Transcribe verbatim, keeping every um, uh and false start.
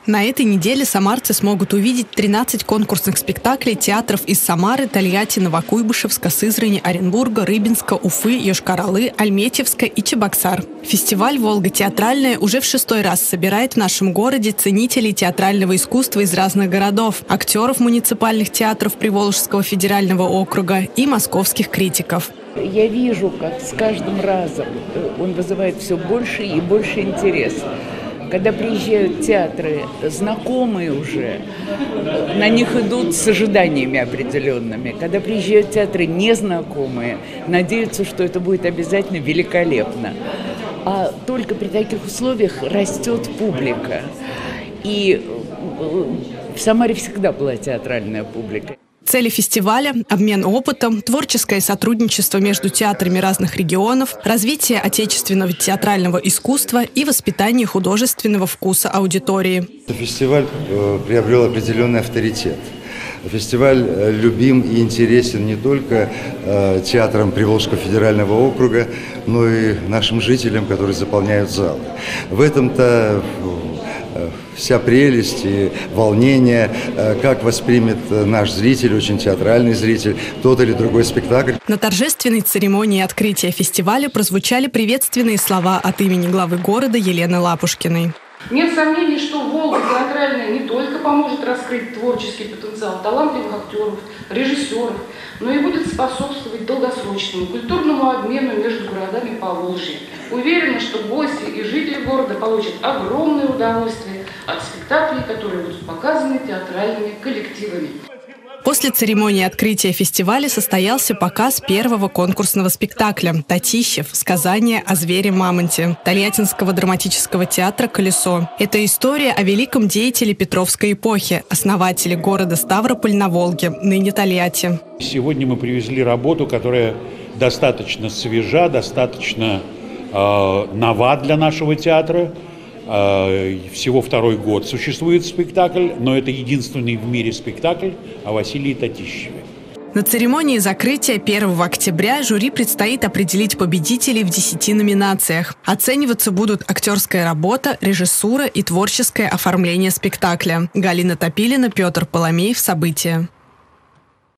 На этой неделе самарцы смогут увидеть тринадцать конкурсных спектаклей театров из Самары, Тольятти, Новокуйбышевска, Сызрани, Оренбурга, Рыбинска, Уфы, Йошкар-Олы, Альметьевска и Чебоксар. Фестиваль «Волга театральная» уже в шестой раз собирает в нашем городе ценителей театрального искусства из разных городов, актеров муниципальных театров Приволжского федерального округа и московских критиков. Я вижу, как с каждым разом он вызывает все больше и больше интерес. Когда приезжают театры знакомые уже, на них идут с ожиданиями определенными. Когда приезжают театры незнакомые, надеются, что это будет обязательно великолепно. А только при таких условиях растет публика. И в Самаре всегда была театральная публика. Цели фестиваля – обмен опытом, творческое сотрудничество между театрами разных регионов, развитие отечественного театрального искусства и воспитание художественного вкуса аудитории. Фестиваль приобрел определенный авторитет. Фестиваль любим и интересен не только театрам Приволжского федерального округа, но и нашим жителям, которые заполняют залы. В этом-то вся прелесть и волнение, как воспримет наш зритель, очень театральный зритель, тот или другой спектакль. На торжественной церемонии открытия фестиваля прозвучали приветственные слова от имени главы города Елены Лапушкиной. Нет сомнений, что «Волга театральная» не только поможет раскрыть творческий потенциал талантливых актеров, режиссеров, но и будет способствовать долгосрочному культурному обмену между городами Поволжья. Уверена, что гости и жители города получат огромное удовольствие от спектаклей, которые будут показаны театральными коллективами. После церемонии открытия фестиваля состоялся показ первого конкурсного спектакля «Татищев. Сказание о звере-мамонте» Тольяттинского драматического театра «Колесо». Это история о великом деятеле Петровской эпохи, основателе города Ставрополь на Волге, ныне Тольятти. Сегодня мы привезли работу, которая достаточно свежа, достаточно э, нова для нашего театра. Всего второй год существует спектакль, но это единственный в мире спектакль о Василии Татищеве. На церемонии закрытия первого октября жюри предстоит определить победителей в десяти номинациях. Оцениваться будут актерская работа, режиссура и творческое оформление спектакля. Галина Топилина, Петр Поломеев. События.